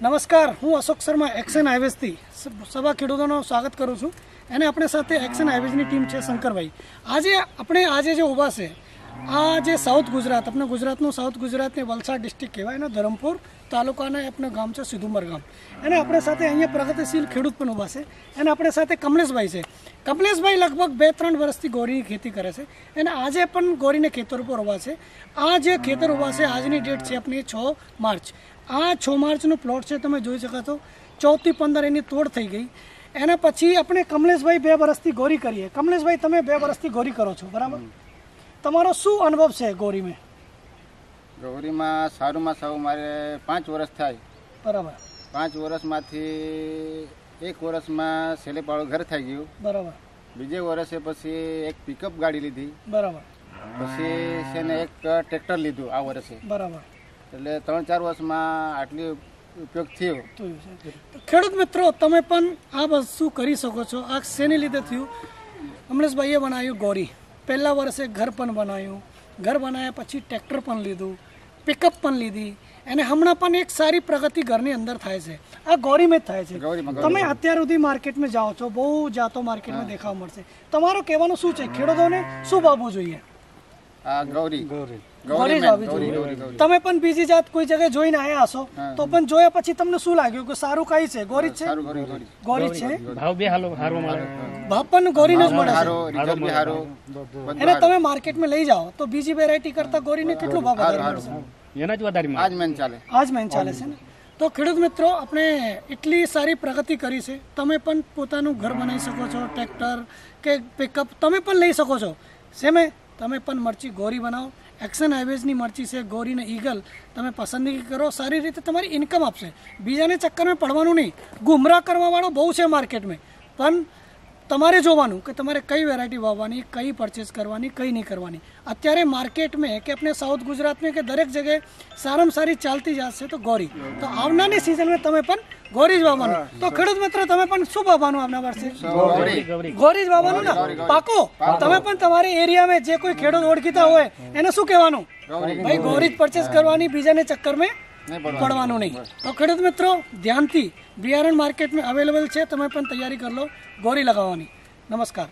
નમસ્કાર, હું અશોક શર્મા એક્શન હાઇવેઝથી સભા ખેડૂતોનું સ્વાગત કરું છું અને આપણી સાથે એક્શન હાઇવેઝની ટીમ છે શંકરભાઈ. આજે જે ઊભા છે આ જે સાઉથ ગુજરાત, આપણે ગુજરાતનું સાઉથ ગુજરાતને વલસાડ ડિસ્ટ્રિક્ટ કહેવાય અને ધરમપુર તાલુકાના આપણું ગામ છે સિધુમર ગામ. અને આપણી સાથે અહીંયા પ્રગતિશીલ ખેડૂત પણ ઊભા છે અને આપણી સાથે કમલેશભાઈ છે. કમલેશભાઈ લગભગ 2-3 વર્ષથી ગોરીની ખેતી કરે છે અને આજે પણ ગોરીને ખેતર ઉપર ઊભા છે. આ જે ખેતર ઊભા છે આજની ડેટ છે આપણી 6 માર્ચ. આ 6 માર્ચનો પ્લોટ છે, તમે જોઈ શકો છો 14 થી 15 એની તોડ થઈ ગઈ. એના પછી આપણે કમલેશભાઈ 2 વર્ષથી ગોરી કરીએ. કમલેશભાઈ, તમે 2 વર્ષથી ગોરી કરો છો, બરાબર? તમારો શું અનુભવ છે ગોરીમાં? ગૌરીમાં સારુંમાં સારું મારે 5 વર્ષ થાય. બરાબર. 5 વર્ષમાંથી 1 વર્ષમાં સેલેપાળું ઘર થઈ ગયું. બરાબર. બીજે વર્ષે પછી એક પિકઅપ ગાડી લીધી. બરાબર. પછી છે ને એક ટ્રેક્ટર લીધું આ વર્ષે. બરાબર. એટલે 3-4 વર્ષમાં આટલી ઉપયોગ થયો. ખેડૂત મિત્રો, તમે પણ આ વસ્તુ કરી શકો છો. આ શેને લીધે થયું? કમલેશભાઈએ બનાવ્યું ગોરી. પહેલા વર્ષે ઘર પણ બનાવ્યું. ઘર બનાવ્યા પછી ટ્રેક્ટર પણ લીધું, પિકઅપ પણ લીધી અને હમણાં પણ એક સારી પ્રગતિ ઘરની અંદર થાય છે. આ ગોરીમાં જ થાય છે. તમે અત્યાર સુધી માર્કેટમાં જાઓ છો, બહુ જાતો માર્કેટમાં દેખાવા મળશે. તમારું કહેવાનું શું છે? ખેડૂતોને શું વાવવું જોઈએ? ગૌરી જ વાવવી જોઈએ. તમે પણ બીજી જાત કોઈ જગ્યાએ જોઈને આવ્યા હશો, તો પણ જોયા પછી તમને શું લાગ્યું કે સારું કઈ છે? ગોરી છે. ગોરી છે. ભાવ પણ ગોરીને જ મળે છે. એને તમે માર્કેટમાં લઈ જાઓ તો બીજી વેરાયટી કરતા ગોરીને કેટલું ભાવ વધારે મળશે? આજ મેન ચાલે છે ને. તો ખેડૂત મિત્રો, આપણે એટલી સારી પ્રગતિ કરી છે. તમે પણ પોતાનું ઘર બનાવી શકો છો, ટ્રેક્ટર કે પિકઅપ તમે પણ લઈ શકો છો. સેમે તમે પણ મરચી ગોરી બનાવો. એક્શન હાઇવેઝની મરચી છે, ગોરીને ઈગલ. તમે પસંદગી કરો, સારી રીતે તમારી ઇન્કમ આપશે. બીજાને ચક્કરમાં પડવાનું નહીં. ગુમરાહ કરવાવાળો બહુ છે માર્કેટમાં, પણ તમારે જોવાનું કે તમારે કઈ વેરાયટી વાવવાની, કઈ પરચેસ કરવાની, કઈ નહીં કરવાની. અત્યારે માર્કેટમાં કે આપણે સાઉથ ગુજરાતમાં કે દરેક જગ્યાએ સારામાં સારી ચાલતી જશે તો ગોરી. તો આવનારી સિઝનમાં તમે પણ ગોરી જ વાવવાનું. તો ખેડૂત મિત્રો, તમે પણ શું વાવવાનું આવનાર વર્ષે? ગોરી જ વાવવાનું ને? પાકો. તમે પણ તમારી એરિયામાં જે કોઈ ખેડૂત ઓળખીતા હોય એને શું કહેવાનું? ભાઈ ગોરી જ પરચેસ કરવાની, બીજાને ચક્કરમાં પડવાનું નહીં. તો ખેડૂત મિત્રો, ધ્યાનથી બિયારણ માર્કેટમાં અવેલેબલ છે, તમે પણ તૈયારી કરી લો ગોરી લગાવવાની. નમસ્કાર.